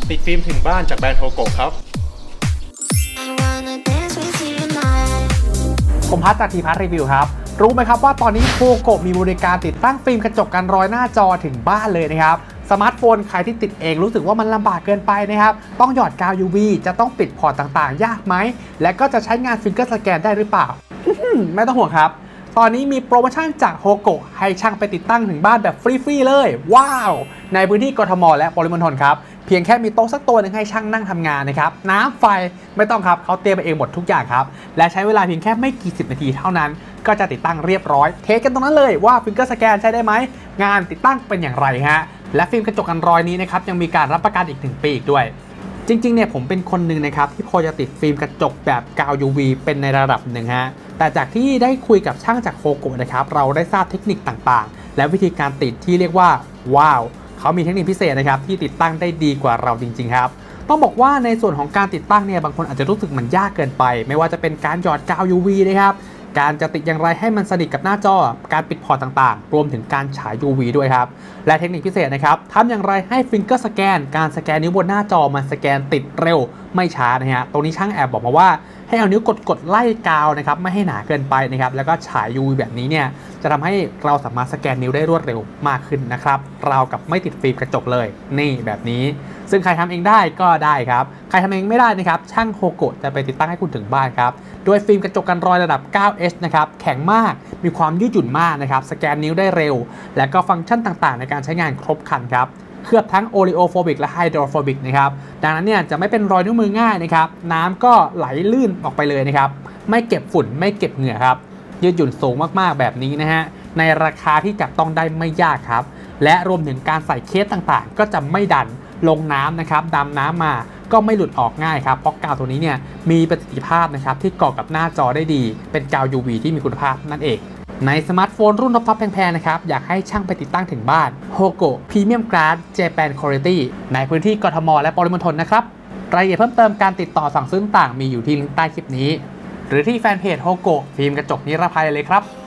ติดฟิล์มถึงบ้านจากแบรนด์โฮโกะครับผมพัฒจากทีพัฒรีวิวครับรู้ไหมครับว่าตอนนี้โฮโกะมีบริการติดตั้งฟิล์มกระจกกันรอยหน้าจอถึงบ้านเลยนะครับสมาร์ทโฟนใครที่ติดเองรู้สึกว่ามันลำบากเกินไปนะครับต้องหยอดกาว UV จะต้องปิดพอร์ตต่างๆยากไหมและก็จะใช้งานฟิงเกอร์สแกนได้หรือเปล่า ไม่ต้องห่วงครับตอนนี้มีโปรโมชั่นจากโฮโกะให้ช่างไปติดตั้งถึงบ้านแบบฟรีๆเลยว้าวในพื้นที่กทมและปริมณฑลครับเพียงแค่มีโต๊ะสักตัวหนึ่งให้ช่างนั่งทำงานนะครับน้ำไฟไม่ต้องครับเขาเตรียมไปเองหมดทุกอย่างครับและใช้เวลาเพียงแค่ไม่กี่สิบนาทีเท่านั้นก็จะติดตั้งเรียบร้อยเทสกันตรงนั้นเลยว่าฟิงเกอร์สแกนใช้ได้ไหมงานติดตั้งเป็นอย่างไรฮะและฟิล์มกระจกกันรอยนี้นะครับยังมีการรับประกันอีก1 ปีอีกด้วยจริงๆเนี่ยผมเป็นคนหนึ่งนะครับที่พอจะติดฟิล์มกระจกแบบกาว UV เป็นในระดับหนึ่งฮะแต่จากที่ได้คุยกับช่างจากโฮโกะนะครับเราได้ทราบเทคนิคต่างๆและวิธีการติดที่เรียกว่าว้าวเขามีเทคนิคพิเศษนะครับที่ติดตั้งได้ดีกว่าเราจริงๆครับต้องบอกว่าในส่วนของการติดตั้งเนี่ยบางคนอาจจะรู้สึกมันยากเกินไปไม่ว่าจะเป็นการหยอดกาว UV นะครับการจะติดอย่างไรให้มันสนิทกับหน้าจอการปิดพอร์ตต่างๆรวมถึงการฉาย UV ด้วยครับและเทคนิคพิเศษนะครับทำอย่างไรให้ฟิงเกอร์สแกนการสแกนนิ้วบนหน้าจอมันสแกนติดเร็วไม่ช้านะฮะตรงนี้ช่างแอบบอกมาว่าให้เอานิ้วกดไล่กาวนะครับไม่ให้หนาเกินไปนะครับแล้วก็ฉาย UV แบบนี้เนี่ยจะทำให้เราสามารถสแกนนิ้วได้รวดเร็วมากขึ้นนะครับเรากับไม่ติดฟิล์มกระจกเลยนี่แบบนี้ซึ่งใครทำเองได้ก็ได้ครับใครทำเองไม่ได้นะครับช่างโฮโกะจะไปติดตั้งให้คุณถึงบ้านครับด้วยฟิล์มกระจกกันรอยระดับ 9H นะครับแข็งมากมีความยืดหยุ่นมากนะครับสแกนนิ้วได้เร็วและก็ฟังก์ชันต่างๆในการใช้งานครบครันครับเคลือบทั้งโอริโอโฟบิกและไฮโดรโฟบิกนะครับดังนั้นเนี่ยจะไม่เป็นรอยนิ้วมือง่ายนะครับน้ำก็ไหลลื่นออกไปเลยนะครับไม่เก็บฝุ่นไม่เก็บเหงื่อครับยืดหยุ่นสูงมากๆแบบนี้นะฮะในราคาที่จับต้องได้ไม่ยากครับและรวมถึงการใส่เคสต่างๆก็จะไม่ดันลงน้ำนะครับดำน้ำมาก็ไม่หลุดออกง่ายครับเพราะกาวตัวนี้เนี่ยมีประสิทธิภาพนะครับที่เกาะกับหน้าจอได้ดีเป็นกาว UV ที่มีคุณภาพนั่นเองในสมาร์ทโฟนรุ่นท็อปๆแพงๆนะครับอยากให้ช่างไปติดตั้งถึงบ้าน Hogo Premium Glass Japan Quality ในพื้นที่กทมและปริมณฑลนะครับรายละเอียดเพิ่มเติมการติดต่อสั่งซื้อต่างมีอยู่ที่ลิงก์ใต้คลิปนี้หรือที่แฟนเพจ Hogo ฟิล์มกระจกนิรภัยเลยครับ